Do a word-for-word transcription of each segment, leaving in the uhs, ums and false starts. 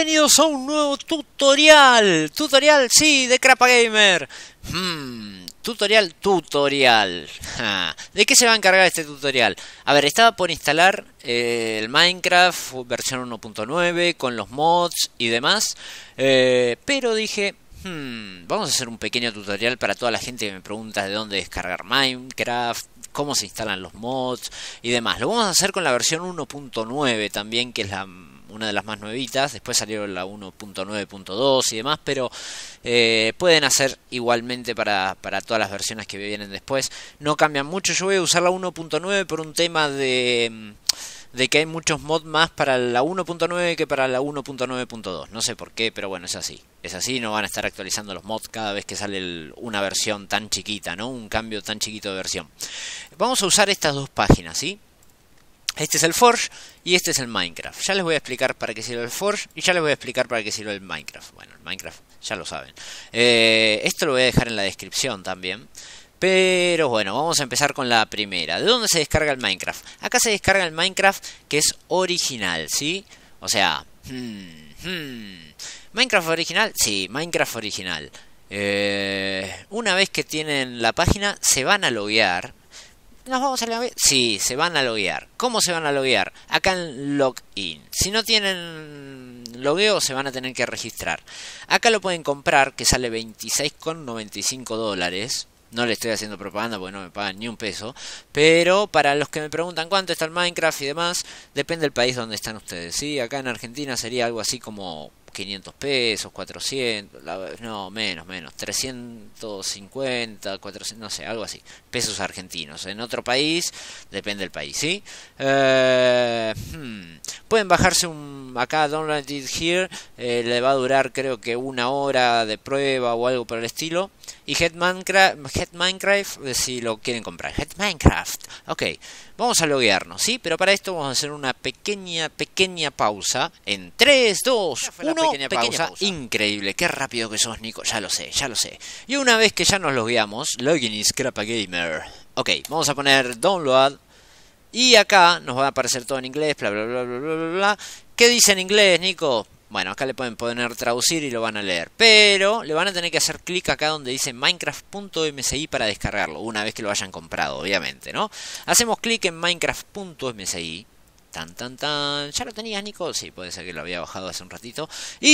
bienvenidos a un nuevo tutorial. Tutorial, sí, de Crapa Gamer. Hmm, tutorial, tutorial. Ja. ¿De qué se va a encargar este tutorial? A ver, estaba por instalar eh, el Minecraft versión uno punto nueve con los mods y demás. Eh, pero dije, hmm, vamos a hacer un pequeño tutorial para toda la gente que me pregunta de dónde descargar Minecraft, cómo se instalan los mods y demás. Lo vamos a hacer con la versión uno punto nueve también, que es la una de las más nuevitas. Después salió la uno punto nueve punto dos y demás, pero eh, pueden hacer igualmente para, para todas las versiones que vienen después. No cambian mucho. Yo voy a usar la uno punto nueve por un tema de, de que hay muchos mods más para la uno punto nueve que para la uno punto nueve punto dos. No sé por qué, pero bueno, es así. Es así, no van a estar actualizando los mods cada vez que sale el, una versión tan chiquita, ¿no? Un cambio tan chiquito de versión. Vamos a usar estas dos páginas, ¿sí? Este es el Forge y este es el Minecraft. Ya les voy a explicar para qué sirve el Forge y ya les voy a explicar para qué sirve el Minecraft. Bueno, el Minecraft ya lo saben. Eh, esto lo voy a dejar en la descripción también. Pero bueno, vamos a empezar con la primera. ¿De dónde se descarga el Minecraft? Acá se descarga el Minecraft que es original, ¿sí? O sea, hmm, hmm. ¿Minecraft original? Sí, Minecraft original. Eh, una vez que tienen la página, se van a loguear. ¿Nos vamos a loguear? Sí, se van a loguear. ¿Cómo se van a loguear? Acá en Login. Si no tienen logueo, se van a tener que registrar. Acá lo pueden comprar, que sale veintiséis con noventa y cinco dólares. No le estoy haciendo propaganda porque no me pagan ni un peso. Pero para los que me preguntan cuánto está el Minecraft y demás, depende del país donde están ustedes, ¿sí? Acá en Argentina sería algo así como quinientos pesos, cuatrocientos, no, menos, menos, trescientos cincuenta, cuatrocientos, no sé, algo así, pesos argentinos. En otro país, depende del país, ¿sí? Eh, hmm. Pueden bajarse un, acá, Download It Here, eh, le va a durar creo que una hora de prueba o algo por el estilo. Y Head Minecraft, Head Minecraft, si lo quieren comprar, Head Minecraft, ok, vamos a loguearnos, ¿sí? Pero para esto vamos a hacer una pequeña, pequeña pausa, en tres, dos, uno, pequeña, pequeña pausa. pausa. Increíble, qué rápido que sos, Nico, ya lo sé, ya lo sé. Y una vez que ya nos logueamos, Login is Crapa Gamer. Ok, vamos a poner Download. Y acá nos va a aparecer todo en inglés, bla, bla, bla, bla, bla, bla, bla. ¿Qué dice en inglés, Nico? Bueno, acá le pueden poner traducir y lo van a leer. Pero le van a tener que hacer clic acá donde dice Minecraft punto M S I para descargarlo. Una vez que lo hayan comprado, obviamente, ¿no? Hacemos clic en Minecraft punto M S I. Tan, tan, tan. ¿Ya lo tenías, Nico? Sí, puede ser que lo había bajado hace un ratito.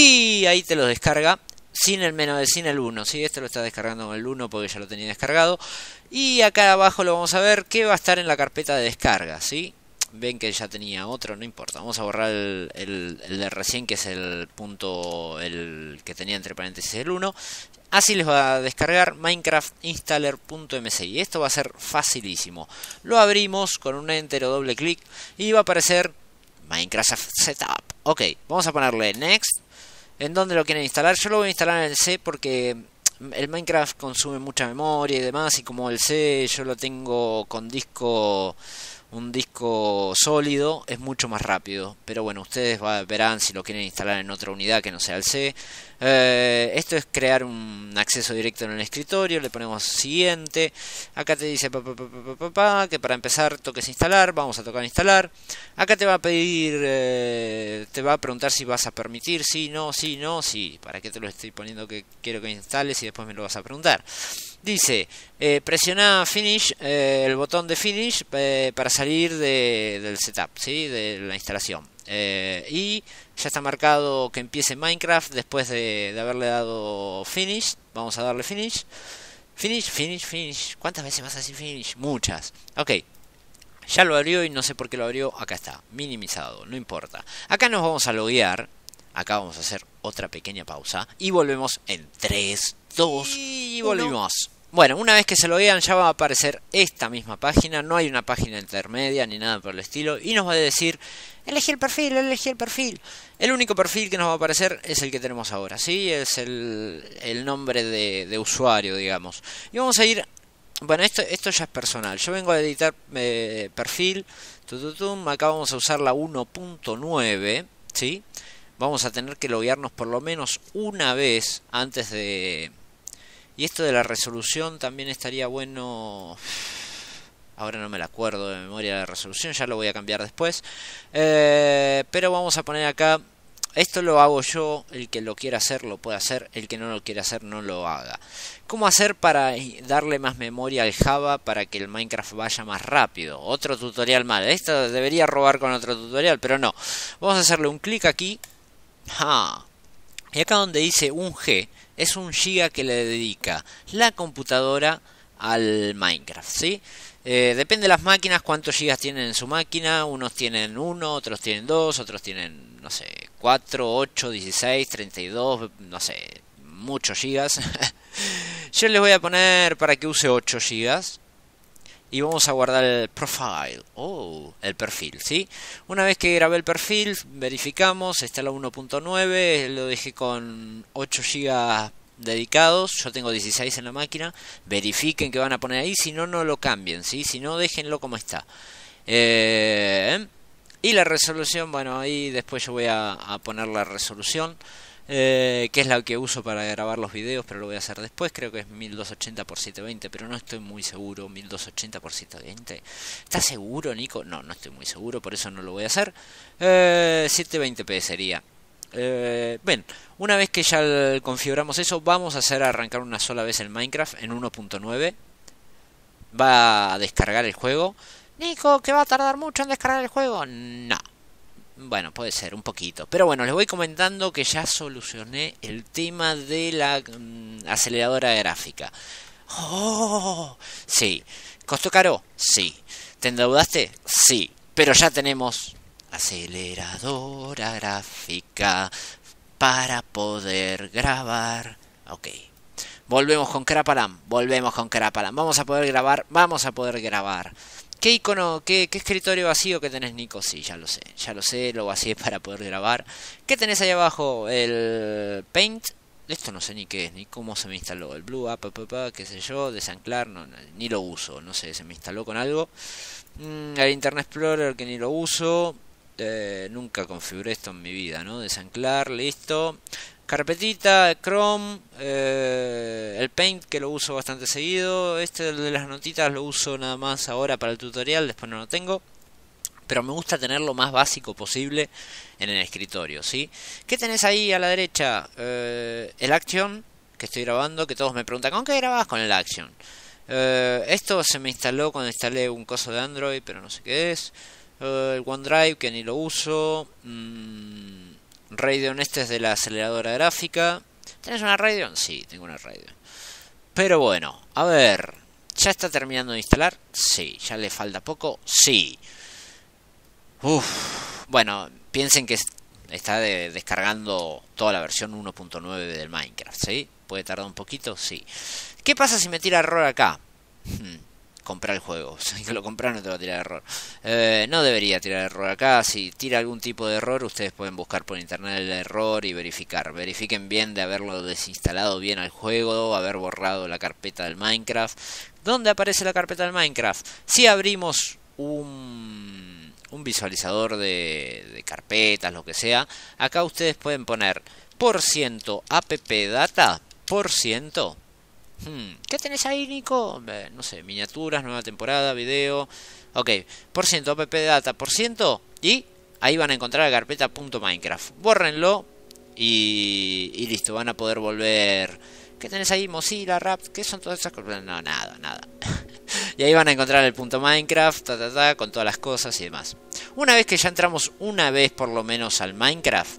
Y ahí te lo descarga. Sin el menos, sin el uno, ¿sí? Este lo está descargando con el uno porque ya lo tenía descargado. Y acá abajo lo vamos a ver que va a estar en la carpeta de descarga, ¿sí? Ven que ya tenía otro, no importa. Vamos a borrar el, el, el de recién, que es el punto, el que tenía entre paréntesis el uno. Así les va a descargar Minecraft Installer punto M S I. Esto va a ser facilísimo. Lo abrimos con un enter o doble clic y va a aparecer Minecraft Setup. Ok, vamos a ponerle Next. ¿En dónde lo quieren instalar? Yo lo voy a instalar en el C porque el Minecraft consume mucha memoria y demás. Y como el C yo lo tengo con disco... un disco sólido, es mucho más rápido. Pero bueno, ustedes va, verán si lo quieren instalar en otra unidad que no sea el C. Eh, esto es crear un acceso directo en el escritorio. Le ponemos siguiente. Acá te dice pa, pa, pa, pa, pa, pa, que para empezar toques instalar. Vamos a tocar instalar. Acá te va a pedir, eh, te va a preguntar si vas a permitir. Sí, no, sí, no, sí. ¿Para qué te lo estoy poniendo que quiero que instales y después me lo vas a preguntar? Dice, eh, presiona Finish, eh, el botón de Finish eh, para salir de, del setup, ¿sí? De la instalación. Eh, y ya está marcado que empiece Minecraft después de, de haberle dado Finish. Vamos a darle Finish. Finish, Finish, Finish. ¿Cuántas veces vas a decir Finish? Muchas. Ok. Ya lo abrió y no sé por qué lo abrió. Acá está, minimizado, no importa. Acá nos vamos a loguear. Acá vamos a hacer otra pequeña pausa. Y volvemos en tres, dos, y volvimos. Bueno, una vez que se loguean ya va a aparecer esta misma página. No hay una página intermedia ni nada por el estilo. Y nos va a decir, elegí el perfil, elegí el perfil. El único perfil que nos va a aparecer es el que tenemos ahora, ¿sí? Es el, el nombre de, de usuario, digamos. Y vamos a ir... Bueno, esto, esto ya es personal. Yo vengo a editar eh, perfil. Tututum. Acá vamos a usar la uno punto nueve, ¿sí? Vamos a tener que loguearnos por lo menos una vez antes de... Y esto de la resolución también estaría bueno... Ahora no me la acuerdo de memoria de la resolución, ya lo voy a cambiar después. Eh, pero vamos a poner acá esto lo hago yo, el que lo quiera hacer lo puede hacer, el que no lo quiera hacer no lo haga. ¿Cómo hacer para darle más memoria al Java para que el Minecraft vaya más rápido? Otro tutorial mal, esto debería robar con otro tutorial, pero no. Vamos a hacerle un clic aquí. ¡Ja! Y acá donde dice un G, es un giga que le dedica la computadora al Minecraft, ¿sí? Eh, depende de las máquinas cuántos gigas tienen en su máquina. Unos tienen uno, otros tienen dos, otros tienen, no sé, cuatro, ocho, dieciséis, treinta y dos, no sé, muchos gigas. Yo les voy a poner para que use ocho gigas. Y vamos a guardar el profile, oh, el perfil, ¿sí? Una vez que grabé el perfil, verificamos, está la uno punto nueve, lo dejé con ocho gigas dedicados, yo tengo dieciséis en la máquina, verifiquen que van a poner ahí, si no, no lo cambien, ¿sí? Si no, déjenlo como está. Eh, y la resolución, bueno, ahí después yo voy a, a poner la resolución. Eh, que es la que uso para grabar los videos, pero lo voy a hacer después. Creo que es mil doscientos ochenta por setecientos veinte, pero no estoy muy seguro. Mil doscientos ochenta por setecientos veinte, ¿estás seguro, Nico? No, no estoy muy seguro, por eso no lo voy a hacer. eh, setecientos veinte p sería. Eh, bien, una vez que ya configuramos eso, vamos a hacer arrancar una sola vez el Minecraft en uno punto nueve. Va a descargar el juego. Nico, ¿que va a tardar mucho en descargar el juego? No. Bueno, puede ser, un poquito. Pero bueno, les voy comentando que ya solucioné el tema de la mm, aceleradora gráfica. ¡Oh! Sí. ¿Costó caro? Sí. ¿Te endeudaste? Sí. Pero ya tenemos aceleradora gráfica para poder grabar. Ok. Volvemos con Crapalam. Volvemos con Crapalam. Vamos a poder grabar. Vamos a poder grabar. ¿Qué icono, qué, qué escritorio vacío que tenés, Nico? Sí, ya lo sé, ya lo sé, lo vacié para poder grabar. ¿Qué tenés ahí abajo? El Paint. Esto no sé ni qué es, ni cómo se me instaló. El Blue App, qué sé yo, desanclar, no, ni lo uso, no sé, se me instaló con algo. Mm, el Internet Explorer que ni lo uso. Eh, nunca configuré esto en mi vida, ¿no? Desanclar, listo. Carpetita, Chrome, eh, el Paint que lo uso bastante seguido. Este de las notitas lo uso nada más ahora para el tutorial, después no lo tengo. Pero me gusta tener lo más básico posible en el escritorio, ¿sí? ¿Qué tenés ahí a la derecha? Eh, el Action que estoy grabando, que todos me preguntan, ¿con qué grabás? Con el Action. Eh, esto se me instaló cuando instalé un coso de Android, pero no sé qué es. Eh, el OneDrive que ni lo uso. Mmm... Radeon, este es de la aceleradora gráfica. ¿Tenés una Radeon? Sí, tengo una Radeon. Pero bueno, a ver. ¿Ya está terminando de instalar? Sí. ¿Ya le falta poco? Sí. Uf. Bueno, piensen que está de, descargando toda la versión uno punto nueve del Minecraft, ¿sí? ¿Puede tardar un poquito? Sí. ¿Qué pasa si me tira error acá? Hmm. Comprar el juego, si que lo comprar no te va a tirar error. Eh, no debería tirar error acá. Si tira algún tipo de error, ustedes pueden buscar por internet el error y verificar. Verifiquen bien de haberlo desinstalado bien al juego, haber borrado la carpeta del Minecraft. ¿Dónde aparece la carpeta del Minecraft? Si abrimos un, un visualizador de, de carpetas, lo que sea, acá ustedes pueden poner por ciento appdata, por ciento. Hmm. ¿Qué tenés ahí, Nico? Eh, no sé, miniaturas, nueva temporada, video. Ok, por ciento, appdata, por ciento. Y ahí van a encontrar la carpeta .minecraft. Bórrenlo y, y listo, van a poder volver. ¿Qué tenés ahí? Mozilla, Rap, ¿qué son todas esas cosas? No, nada, nada. Y ahí van a encontrar el .minecraft, ta, ta, ta, con todas las cosas y demás. Una vez que ya entramos una vez por lo menos al Minecraft,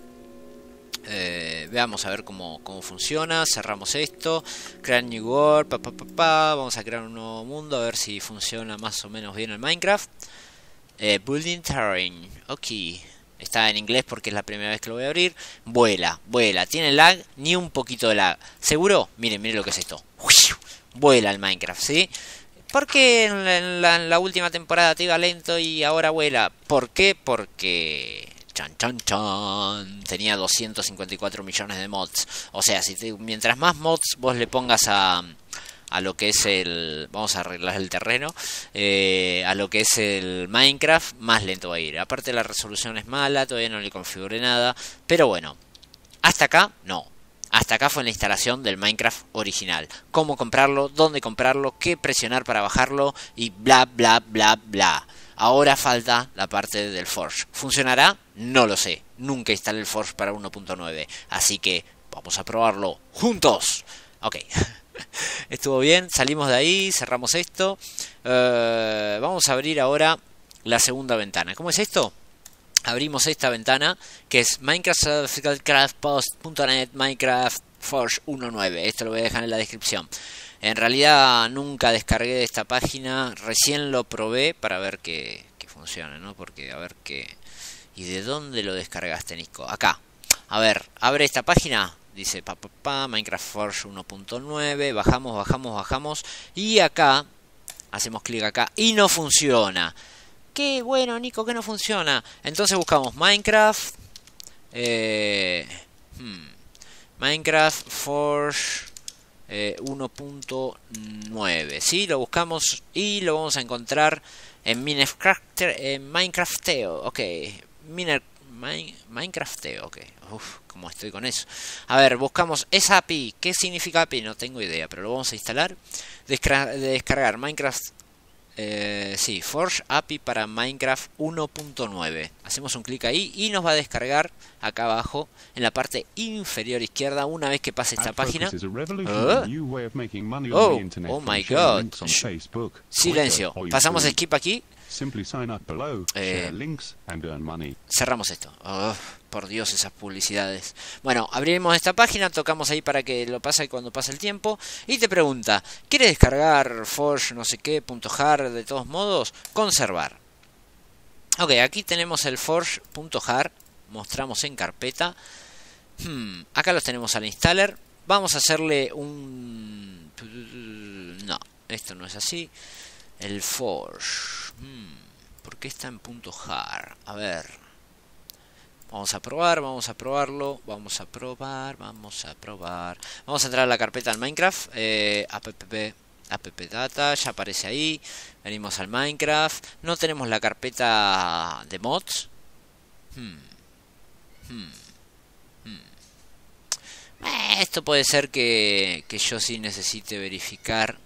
Eh, veamos a ver cómo, cómo funciona. Cerramos esto, crear new world, pa, pa, pa, pa. Vamos a crear un nuevo mundo, a ver si funciona más o menos bien el Minecraft. eh, Building terrain, ok. Está en inglés porque es la primera vez que lo voy a abrir. Vuela, vuela, tiene lag, ni un poquito de lag. ¿Seguro? Miren, miren lo que es esto. Vuela el Minecraft, ¿sí? ¿Por qué en la, en la, en la última temporada te iba lento y ahora vuela? ¿Por qué? Porque... Chan, chan, chan. Tenía doscientos cincuenta y cuatro millones de mods. O sea, si te, mientras más mods vos le pongas a, a lo que es el... Vamos a arreglar el terreno. Eh, a lo que es el Minecraft, más lento va a ir. Aparte la resolución es mala, todavía no le configuré nada. Pero bueno, hasta acá no. Hasta acá fue la instalación del Minecraft original. Cómo comprarlo, dónde comprarlo, qué presionar para bajarlo y bla, bla, bla, bla. Ahora falta la parte del Forge. ¿Funcionará? No lo sé. Nunca instalé el Forge para uno punto nueve. Así que vamos a probarlo juntos. Ok. Estuvo bien. Salimos de ahí. Cerramos esto. Uh, vamos a abrir ahora la segunda ventana. ¿Cómo es esto? Abrimos esta ventana que es minecraft punto net Minecraft Forge uno punto nueve. Esto lo voy a dejar en la descripción. En realidad nunca descargué de esta página. Recién lo probé para ver que, que funciona, ¿no? Porque a ver qué... ¿Y de dónde lo descargaste, Nico? Acá. A ver, abre esta página. Dice pa, pa, pa, Minecraft Forge uno punto nueve. Bajamos, bajamos, bajamos. Y acá, hacemos clic acá y no funciona. Qué bueno, Nico, que no funciona. Entonces buscamos Minecraft. Eh, hmm, Minecraft Forge eh, uno punto nueve. ¿Sí? Lo buscamos y lo vamos a encontrar en Minecraft, en Minecrafteo. Ok. Miner, Mine, Minecrafteo, ok. Uf, ¿cómo estoy con eso? A ver, buscamos esa A P I. ¿Qué significa A P I? No tengo idea, pero lo vamos a instalar. Descargar, descargar Minecraft. Eh, sí, Forge A P I para Minecraft uno punto nueve. Hacemos un clic ahí y nos va a descargar acá abajo en la parte inferior izquierda una vez que pase esta página. Uh, oh, oh my god. Silencio. Pasamos skip aquí. Eh, cerramos esto. Oh, por Dios, esas publicidades. Bueno, abrimos esta página, tocamos ahí para que lo pase cuando pase el tiempo. Y te pregunta, ¿quieres descargar Forge no sé qué, punto .jar de todos modos? Conservar. Ok, aquí tenemos el Forge.jar. Mostramos en carpeta. Hmm, acá los tenemos al installer. Vamos a hacerle un... No, esto no es así. El Forge. Hmm, ¿por qué está en punto .jar? A ver. Vamos a probar, vamos a probarlo. Vamos a probar, vamos a probar. Vamos a entrar a la carpeta del Minecraft. Eh, app, app data, ya aparece ahí. Venimos al Minecraft. No tenemos la carpeta de mods. Hmm. Hmm. Hmm. Eh, esto puede ser que, que yo sí necesite verificar.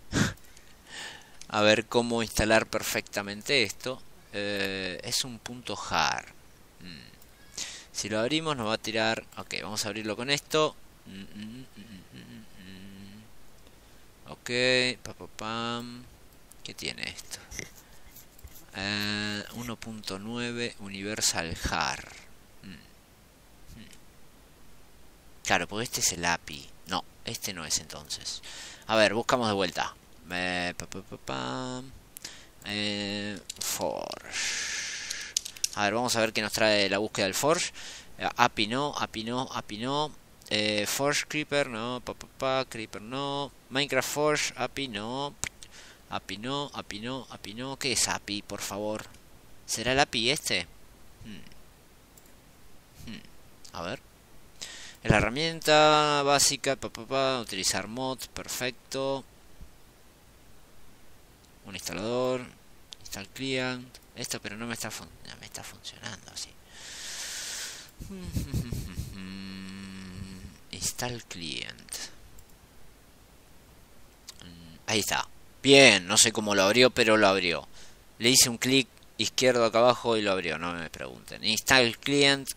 A ver cómo instalar perfectamente esto. Eh, es un punto .jar. Hmm. Si lo abrimos nos va a tirar... Ok, vamos a abrirlo con esto. Mm, mm, mm, mm, mm. Ok, pa, pa, pam. ¿Qué tiene esto? Eh, uno punto nueve Universal Jar. Mm. Mm. Claro, porque este es el A P I. No, este no es entonces. A ver, buscamos de vuelta. Eh, pa, pa, pa, pa. Eh, Forge. A ver, vamos a ver qué nos trae la búsqueda del Forge. Eh, A P I no, A P I no, A P I no. Eh, Forge Creeper no, pa, pa, pa, Creeper no. Minecraft Forge, A P I no. A P I no, A P I no, A P I no. ¿Qué es A P I, por favor? ¿Será el A P I este? Hmm. Hmm. A ver. Es la herramienta básica, pa, pa, pa. Utilizar mods, perfecto. Un instalador. Install client. Esto, pero no me está, fun no me está funcionando así. Install client. Ahí está. Bien, no sé cómo lo abrió, pero lo abrió. Le hice un clic izquierdo acá abajo y lo abrió, no me pregunten. Install client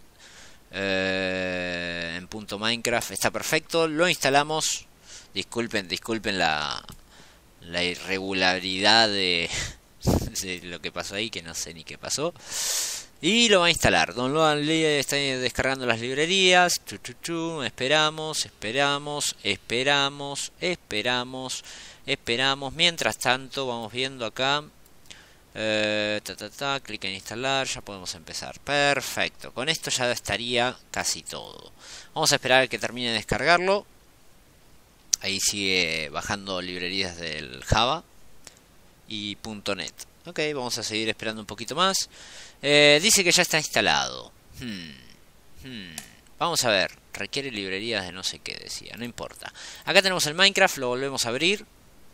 eh, en punto Minecraft. Está perfecto, lo instalamos. Disculpen, disculpen la, la irregularidad de... de lo que pasó ahí, que no sé ni qué pasó. Y lo va a instalar. Download, está descargando las librerías. Chu, chu, chu. Esperamos, esperamos, esperamos, esperamos, esperamos. Mientras tanto, vamos viendo acá. Eh, ta, ta, ta, clic en instalar. Ya podemos empezar. Perfecto. Con esto ya estaría casi todo. Vamos a esperar a que termine de descargarlo. Ahí sigue bajando librerías del Java y .net. Ok, vamos a seguir esperando un poquito más. Eh, dice que ya está instalado. Hmm. Hmm. Vamos a ver. Requiere librerías de no sé qué, decía. No importa. Acá tenemos el Minecraft, lo volvemos a abrir.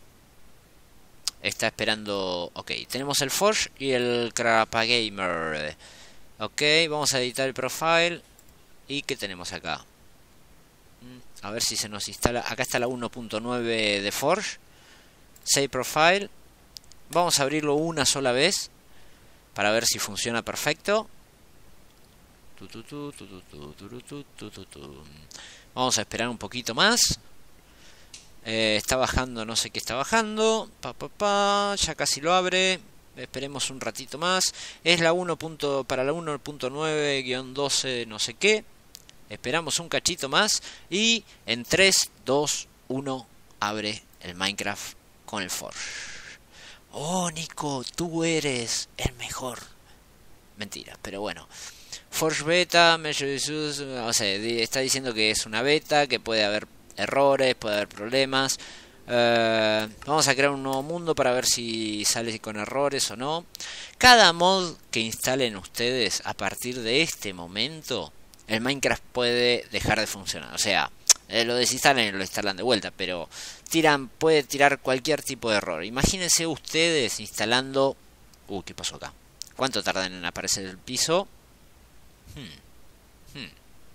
Está esperando... Ok, tenemos el Forge y el Crapagamer. Ok, vamos a editar el profile. ¿Y qué tenemos acá? A ver si se nos instala. Acá está la uno punto nueve de Forge. Save profile. Vamos a abrirlo una sola vez para ver si funciona perfecto. Vamos a esperar un poquito más. Eh, está bajando, no sé qué está bajando. Pa, pa, pa, ya casi lo abre. Esperemos un ratito más. Es la uno. Para la uno punto nueve guión doce no sé qué. Esperamos un cachito más. Y en tres, dos, uno abre el Minecraft con el Forge. Oh, Nico, tú eres el mejor. Mentira, pero bueno. Forge Beta, o sea, está diciendo que es una beta, que puede haber errores, puede haber problemas. Uh, vamos a crear un nuevo mundo para ver si sale con errores o no. Cada mod que instalen ustedes a partir de este momento, el Minecraft puede dejar de funcionar. O sea, eh, lo desinstalan y lo instalan de vuelta, pero tiran, puede tirar cualquier tipo de error. Imagínense ustedes instalando... Uh, ¿qué pasó acá? ¿Cuánto tardan en aparecer el piso? Hmm. Hmm.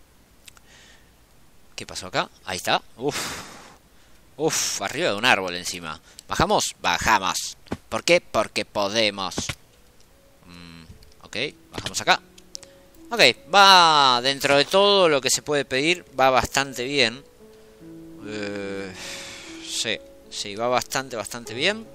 ¿Qué pasó acá? Ahí está. Uf. Uf, arriba de un árbol encima. ¿Bajamos? Bajamos. ¿Por qué? Porque podemos. Mm, ok, bajamos acá. Ok, va dentro de todo lo que se puede pedir. Va bastante bien. Eh, sí, sí, va bastante, bastante bien.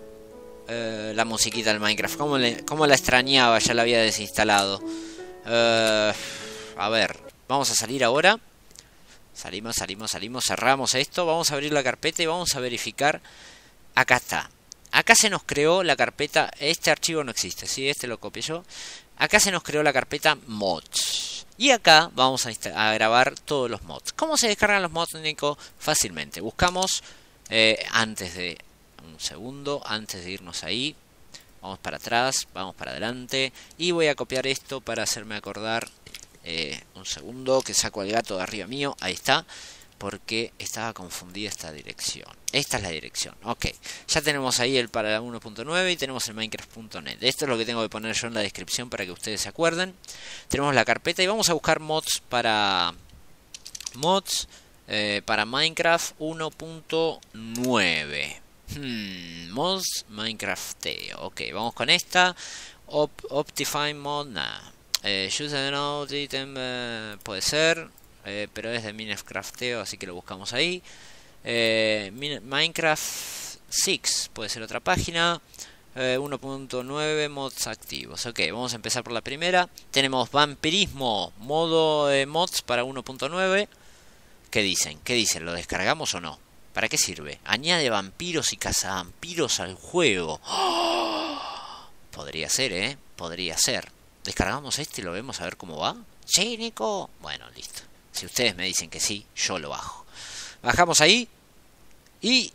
Eh, la musiquita del Minecraft. ¿Cómo, le, cómo la extrañaba? Ya la había desinstalado. Eh, a ver, vamos a salir ahora. Salimos, salimos, salimos, cerramos esto. Vamos a abrir la carpeta y vamos a verificar. Acá está. Acá se nos creó la carpeta. Este archivo no existe, ¿sí? Este lo copié yo. Acá se nos creó la carpeta mods. Y acá vamos a, a grabar todos los mods. ¿Cómo se descargan los mods, Nico? Fácilmente. Buscamos eh, antes de... Un segundo, antes de irnos ahí. Vamos para atrás, vamos para adelante. Y voy a copiar esto para hacerme acordar. Eh, un segundo, que saco al gato de arriba mío. Ahí está. Porque estaba confundida esta dirección. Esta es la dirección. Ok. Ya tenemos ahí el para la uno punto nueve y tenemos el Minecraft punto net. Esto es lo que tengo que poner yo en la descripción para que ustedes se acuerden. Tenemos la carpeta y vamos a buscar mods para... Mods eh, para Minecraft uno punto nueve. Hmm, mods Minecrafteo. Ok, vamos con esta. Op Optifine mod, nada. Eh, use an node item, eh, puede ser. Eh, pero es de Minecrafteo, así que lo buscamos ahí. Eh, Minecraft seis, puede ser otra página. Eh, uno punto nueve mods activos. Ok, vamos a empezar por la primera. Tenemos vampirismo, modo eh, mods para uno punto nueve. ¿Qué dicen? ¿Qué dicen? ¿Lo descargamos o no? ¿Para qué sirve? Añade vampiros y cazavampiros al juego. ¡Oh! Podría ser, ¿eh? Podría ser. ¿Descargamos este y lo vemos a ver cómo va? Sí, Nico. Bueno, listo. Si ustedes me dicen que sí, yo lo bajo. Bajamos ahí. Y...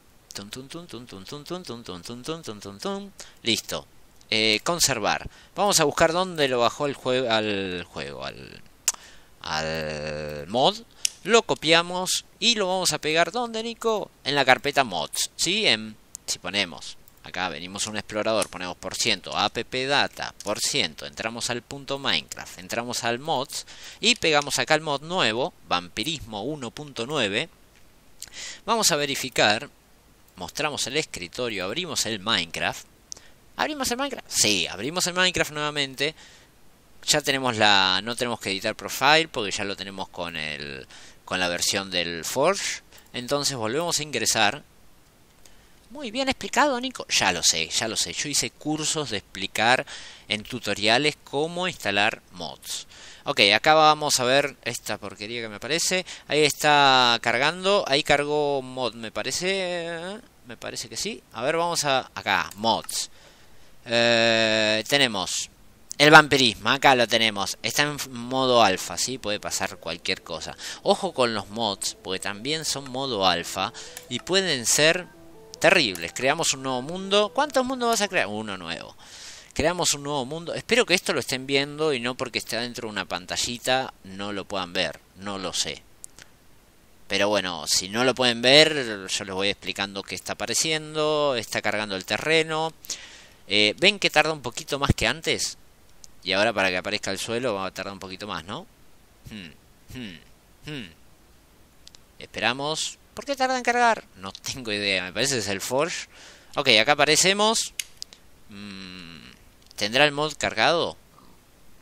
Listo. Eh, conservar. Vamos a buscar dónde lo bajó el juego, al juego, al, al mod. Lo copiamos y lo vamos a pegar. ¿Dónde, Nico? En la carpeta mods. ¿Sí? En, si ponemos, acá venimos a un explorador, ponemos por ciento, appdata, por ciento, entramos al punto Minecraft, entramos al mods y pegamos acá el mod nuevo, vampirismo uno punto nueve. Vamos a verificar, mostramos el escritorio, abrimos el Minecraft. ¿Abrimos el Minecraft? Sí, abrimos el Minecraft nuevamente. Ya tenemos la... no tenemos que editar profile porque ya lo tenemos con el con la versión del Forge. Entonces volvemos a ingresar. Muy bien explicado, Nico. Ya lo sé, ya lo sé. Yo hice cursos de explicar en tutoriales cómo instalar mods. Ok, acá vamos a ver esta porquería que me aparece. Ahí está cargando. Ahí cargó mod, me parece. Me parece que sí. A ver, vamos a... acá, mods. Eh, tenemos... El vampirismo, acá lo tenemos. Está en modo alfa, ¿sí? Puede pasar cualquier cosa. Ojo con los mods, porque también son modo alfa. Y pueden ser terribles. Creamos un nuevo mundo. ¿Cuántos mundos vas a crear? Uno nuevo. Creamos un nuevo mundo. Espero que esto lo estén viendo y no porque esté dentro de una pantallita no lo puedan ver. No lo sé. Pero bueno, si no lo pueden ver, yo les voy explicando qué está apareciendo. Está cargando el terreno. Eh, ¿Ven que tarda un poquito más que antes? Y ahora para que aparezca el suelo va a tardar un poquito más, ¿no? Hmm, hmm, hmm. Esperamos. ¿Por qué tarda en cargar? No tengo idea. Me parece que es el Forge. Ok, acá aparecemos. Hmm, ¿Tendrá el mod cargado?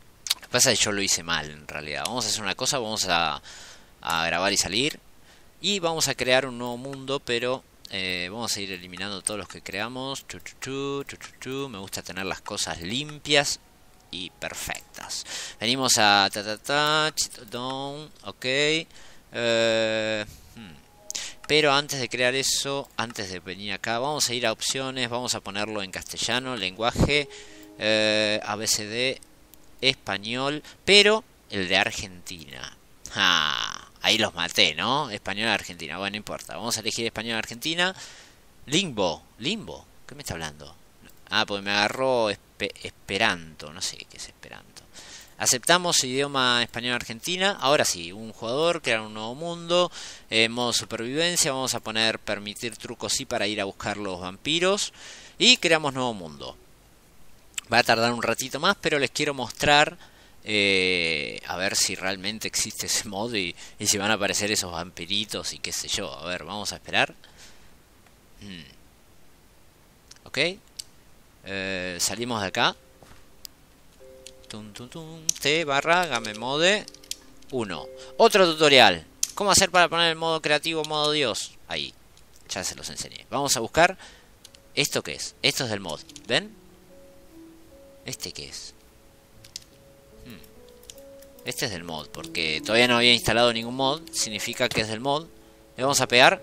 Lo que pasa es que yo lo hice mal en realidad. Vamos a hacer una cosa, vamos a, a grabar y salir. Y vamos a crear un nuevo mundo, pero eh, vamos a ir eliminando todos los que creamos. Chu, chu, chu, chu, chu, chu. Me gusta tener las cosas limpias y perfectas. Venimos a ta ta ta, down, ok. Eh, hmm. Pero antes de crear eso, antes de venir acá, vamos a ir a opciones, vamos a ponerlo en castellano, lenguaje, eh, A B C D, español, pero el de Argentina. Ah, ahí los maté, ¿no? Español Argentina, bueno, no importa. Vamos a elegir español Argentina. Limbo, limbo, ¿qué me está hablando? Ah, pues me agarró espe Esperanto, no sé qué es Esperanto. Aceptamos idioma español Argentina. Ahora sí, un jugador, crear un nuevo mundo, eh, modo supervivencia. Vamos a poner permitir trucos sí para ir a buscar los vampiros. Y creamos nuevo mundo. Va a tardar un ratito más, pero les quiero mostrar eh, a ver si realmente existe ese mod y, y si van a aparecer esos vampiritos y qué sé yo. A ver, vamos a esperar. Hmm. Ok. Eh, salimos de acá. Tum, tum, tum, T barra game mode uno. Otro tutorial. ¿Cómo hacer para poner el modo creativo, modo Dios? Ahí. Ya se los enseñé. Vamos a buscar. ¿Esto qué es? Esto es del mod. ¿Ven? ¿Este qué es? Hmm. Este es del mod. Porque todavía no había instalado ningún mod. Significa que es del mod. Le vamos a pegar.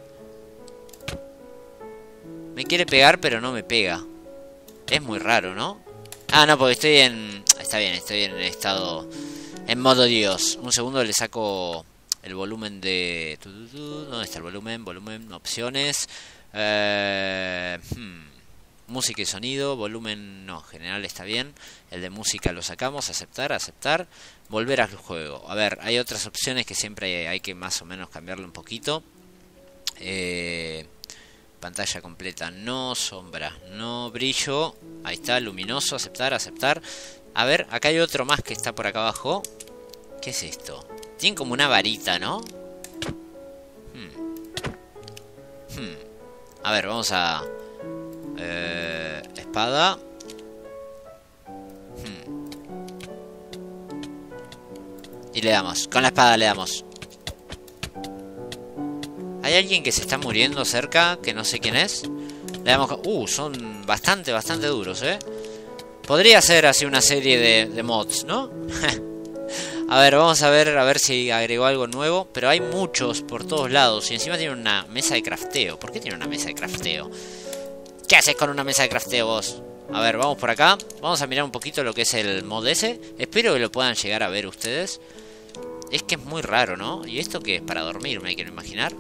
Me quiere pegar pero no me pega. Es muy raro, ¿no? Ah, no, porque estoy en... Está bien, estoy en estado... En modo Dios. Un segundo, le saco el volumen de... ¿Dónde está el volumen? Volumen, opciones. Eh... Hmm. Música y sonido, volumen no, general está bien. El de música lo sacamos, aceptar, aceptar. Volver al juego. A ver, hay otras opciones que siempre hay que más o menos cambiarle un poquito. Eh... Pantalla completa, no, sombra, no, brillo. Ahí está, luminoso, aceptar, aceptar. A ver, acá hay otro más que está por acá abajo. ¿Qué es esto? Tiene como una varita, ¿no? Hmm. Hmm. A ver, vamos a... Eh, espada. Hmm. Y le damos, con la espada le damos. Hay alguien que se está muriendo cerca, que no sé quién es. Le damos... Uh, son bastante, bastante duros, ¿eh? Podría ser así una serie de, de mods, ¿no? A ver, vamos a ver a ver si agregó algo nuevo. Pero hay muchos por todos lados. Y encima tiene una mesa de crafteo. ¿Por qué tiene una mesa de crafteo? ¿Qué haces con una mesa de crafteo vos? A ver, vamos por acá. Vamos a mirar un poquito lo que es el mod ese. Espero que lo puedan llegar a ver ustedes. Es que es muy raro, ¿no? ¿Y esto qué es? Para dormir, me quiero imaginar.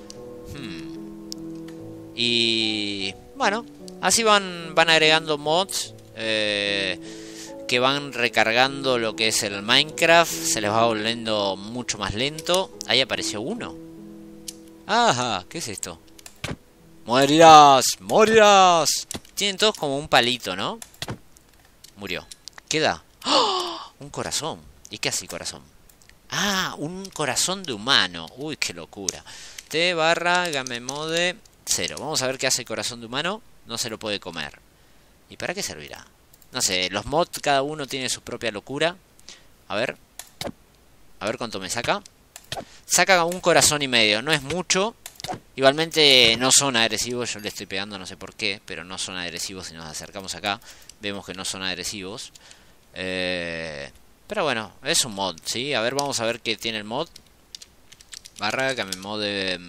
Hmm. Y... bueno, así van, van agregando mods. Eh... que van recargando lo que es el Minecraft. Se les va volviendo mucho más lento. Ahí apareció uno. Ajá, ¿qué es esto? Morirás, morirás. Tienen todos como un palito, ¿no? Murió. ¿Qué da? ¡Oh! Un corazón. ¿Y qué hace el corazón? Ah, un corazón de humano. Uy, qué locura. T barra game mode cero. Vamos a ver qué hace el corazón de humano. No se lo puede comer. ¿Y para qué servirá? No sé, los mods cada uno tiene su propia locura. A ver. A ver cuánto me saca. Saca un corazón y medio, no es mucho. Igualmente no son agresivos, yo le estoy pegando no sé por qué. Pero no son agresivos si nos acercamos acá. Vemos que no son agresivos. Eh, pero bueno, es un mod, ¿sí? A ver, vamos a ver qué tiene el mod. Barra, que me mode...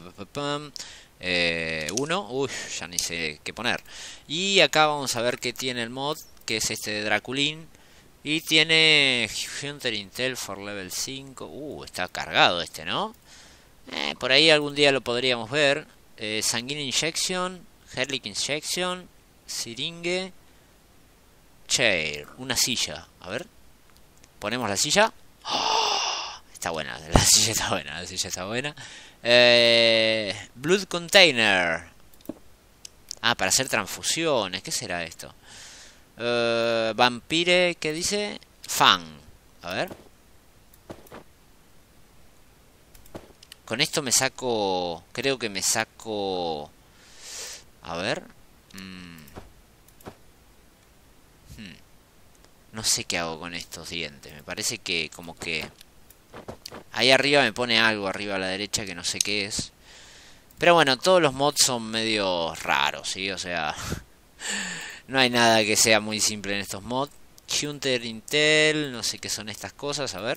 Eh, uno, uy, ya ni sé qué poner. Y acá vamos a ver qué tiene el mod, que es este de Draculín. Y tiene Hunter Intel for level cinco. Uh, está cargado este, ¿no? Eh, por ahí algún día lo podríamos ver. eh, Sanguine Injection, Herlick Injection, Siringe, Chair, una silla. A ver, ponemos la silla. ¡Oh! Está buena, la silla está buena, la silla está buena. Eh, Blood Container. Ah, para hacer transfusiones. ¿Qué será esto? Eh, Vampire, ¿qué dice? Fan. A ver. Con esto me saco... Creo que me saco... A ver. Mm. Hmm. No sé qué hago con estos dientes. Me parece que como que... Ahí arriba me pone algo, arriba a la derecha, que no sé qué es. Pero bueno, todos los mods son medio raros, ¿sí? O sea... No hay nada que sea muy simple en estos mods. Hunter Intel, no sé qué son estas cosas, a ver.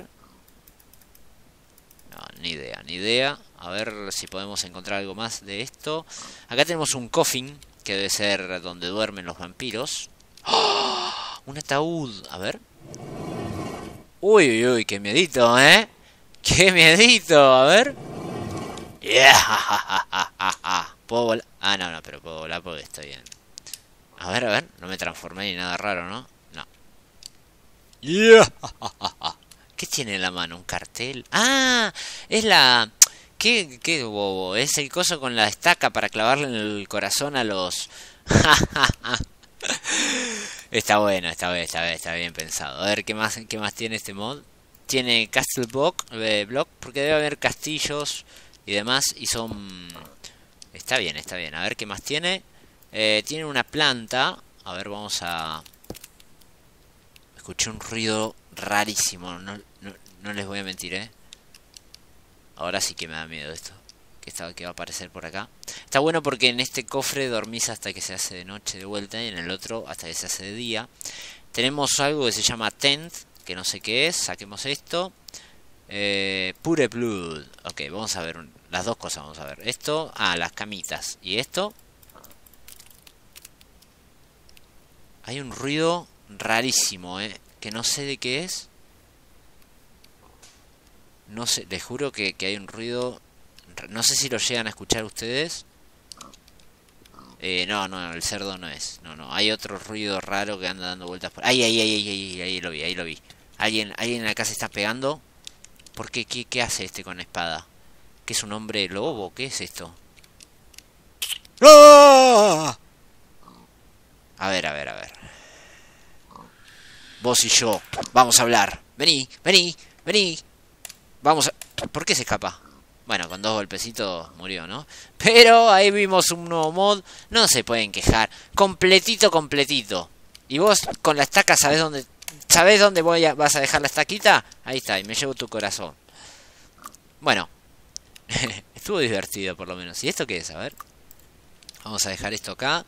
No, ni idea, ni idea. A ver si podemos encontrar algo más de esto. Acá tenemos un coffin, que debe ser donde duermen los vampiros. ¡Oh! Un ataúd, a ver. Uy, uy, uy, qué miedito, ¿eh? ¡Qué miedito! A ver. Yeah. ¿Puedo volar? Ah, no, no, pero puedo volar porque estoy bien. A ver, a ver. No me transformé ni nada raro, ¿no? No. Yeah. ¿Qué tiene en la mano? ¿Un cartel? ¡Ah! Es la... ¿Qué, qué bobo? Es el coso con la estaca para clavarle en el corazón a los... Está bueno, está bien, está bien, está bien pensado. A ver, ¿qué más, qué más tiene este mod? Tiene Castle Block, eh, block, porque debe haber castillos y demás, y son... Está bien, está bien. A ver, ¿qué más tiene? Eh, tiene una planta. A ver, vamos a... Escuché un ruido rarísimo, no, no, no les voy a mentir, ¿eh? Ahora sí que me da miedo esto. Que, está, que va a aparecer por acá. Está bueno porque en este cofre dormís hasta que se hace de noche de vuelta. Y en el otro hasta que se hace de día. Tenemos algo que se llama Tent. Que no sé qué es. Saquemos esto. Eh, Pure Blood. Ok, vamos a ver. Un, las dos cosas vamos a ver. Esto. Ah, las camitas. Y esto. Hay un ruido rarísimo, eh. Que no sé de qué es. No sé, les juro que, que hay un ruido. No sé si lo llegan a escuchar ustedes. Eh, no, no, el cerdo no es. No, no, hay otro ruido raro que anda dando vueltas por... Ahí, ahí, ahí, ahí, ahí, ahí lo vi, ahí lo vi. Alguien, alguien acá se está pegando. ¿Por qué? ¿Qué, qué hace este con la espada? ¿Qué es un hombre lobo? ¿Qué es esto? ¡Ah! A ver, a ver, a ver. Vos y yo, vamos a hablar. Vení, vení, vení. Vamos a... ¿Por qué se escapa? Bueno, con dos golpecitos murió, ¿no? Pero ahí vimos un nuevo mod. No se pueden quejar. Completito, completito. Y vos con la estaca sabés dónde... ¿Sabés dónde voy a... vas a dejar la estaquita? Ahí está, y me llevo tu corazón. Bueno. Estuvo divertido por lo menos. ¿Y esto qué es? A ver. Vamos a dejar esto acá.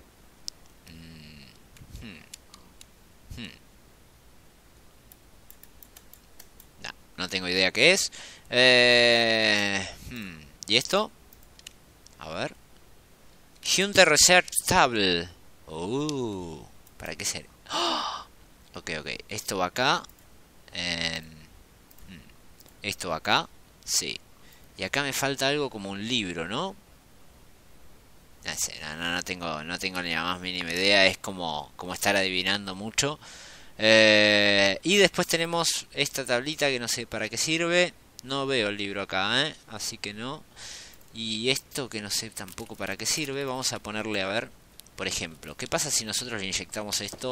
No, no tengo idea qué es. Eh... Hmm. ¿Y esto? A ver. Hunter Research Table. Uh, ¿para qué ser? ¡Oh! Ok, ok. Esto va acá. Eh... Esto va acá. Sí. Y acá me falta algo como un libro, ¿no? No sé, no, no, no tengo, no tengo ni la más mínima idea. Es como, como estar adivinando mucho. Eh, y después tenemos esta tablita que no sé para qué sirve. No veo el libro acá, ¿eh? Así que no. Y esto que no sé tampoco para qué sirve. Vamos a ponerle a ver. Por ejemplo, ¿qué pasa si nosotros le inyectamos esto?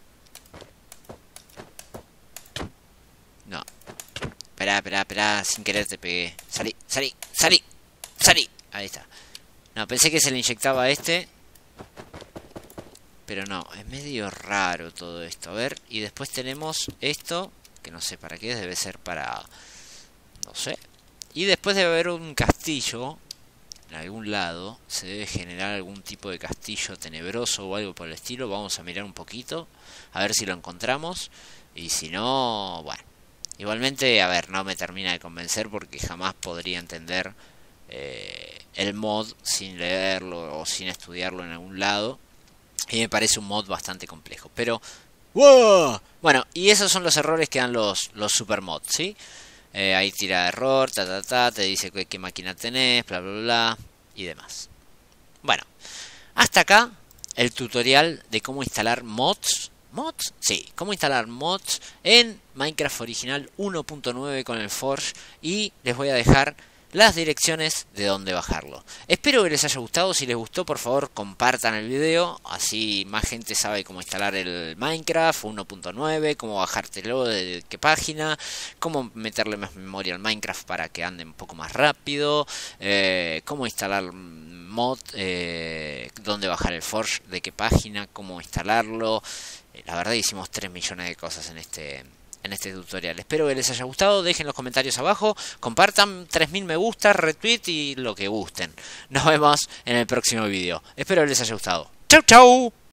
No. Esperá, esperá, esperá. Sin querer te pegué. Salí, salí, salí, salí. Ahí está. No, pensé que se le inyectaba a este. Pero no, es medio raro todo esto. A ver, y después tenemos esto. Que no sé para qué es, debe ser para... No sé. Y después debe haber un castillo. En algún lado. Se debe generar algún tipo de castillo tenebroso o algo por el estilo. Vamos a mirar un poquito. A ver si lo encontramos. Y si no, bueno. Igualmente, a ver, no me termina de convencer porque jamás podría entender eh, el mod sin leerlo o sin estudiarlo en algún lado. Y me parece un mod bastante complejo. Pero, ¡wow! Bueno, y esos son los errores que dan los, los super mods, ¿sí? Eh, ahí tira error, ta, ta, ta, te dice qué, qué máquina tenés, bla, bla, bla, y demás. Bueno, hasta acá el tutorial de cómo instalar mods. ¿Mods? Sí, cómo instalar mods en Minecraft original uno punto nueve con el Forge. Y les voy a dejar las direcciones de dónde bajarlo. Espero que les haya gustado. Si les gustó, por favor compartan el video, así más gente sabe cómo instalar el Minecraft uno punto nueve, cómo bajártelo, de qué página, cómo meterle más memoria al Minecraft para que ande un poco más rápido, eh, cómo instalar mod, eh, dónde bajar el Forge, de qué página, cómo instalarlo. La verdad hicimos tres millones de cosas en este en este tutorial. Espero que les haya gustado. Dejen los comentarios abajo, compartan, tres mil me gusta, retweet y lo que gusten. Nos vemos en el próximo video. Espero que les haya gustado. Chau chau.